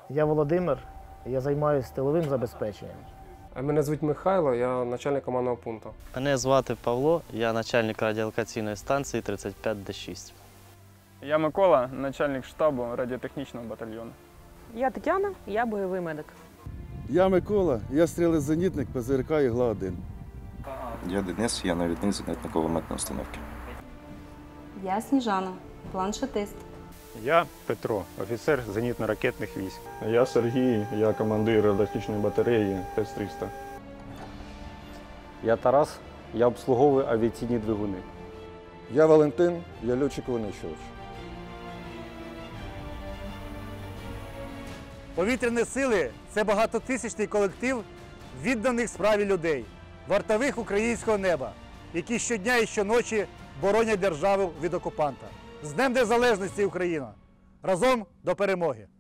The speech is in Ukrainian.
Я Володимир, я займаюся тиловим забезпеченням. Мене звуть Михайло, я начальник командного пункту. Мене звати Павло, я начальник радіолокаційної станції 35Д6. Я Микола, начальник штабу радіотехнічного батальйону. Я Тетяна, я бойовий медик. Я Микола, я стрілець-зенітник ПЗРК «Ігла-1». Я Денис, я навідник зенітно-кулеметної установки. Я Сніжана, планшетист. Я Петро, офіцер зенітно-ракетних військ. Я Сергій, я командир радіотехнічної батареї ТЕС-300. Я Тарас, я обслуговую авіаційні двигуни. Я Валентин, я льотчик-винищувач. Повітряні сили – це багатотисячний колектив відданих справі людей, вартових українського неба, які щодня і щоночі боронять державу від окупанта. З Днем Незалежності, Україна! Разом до перемоги!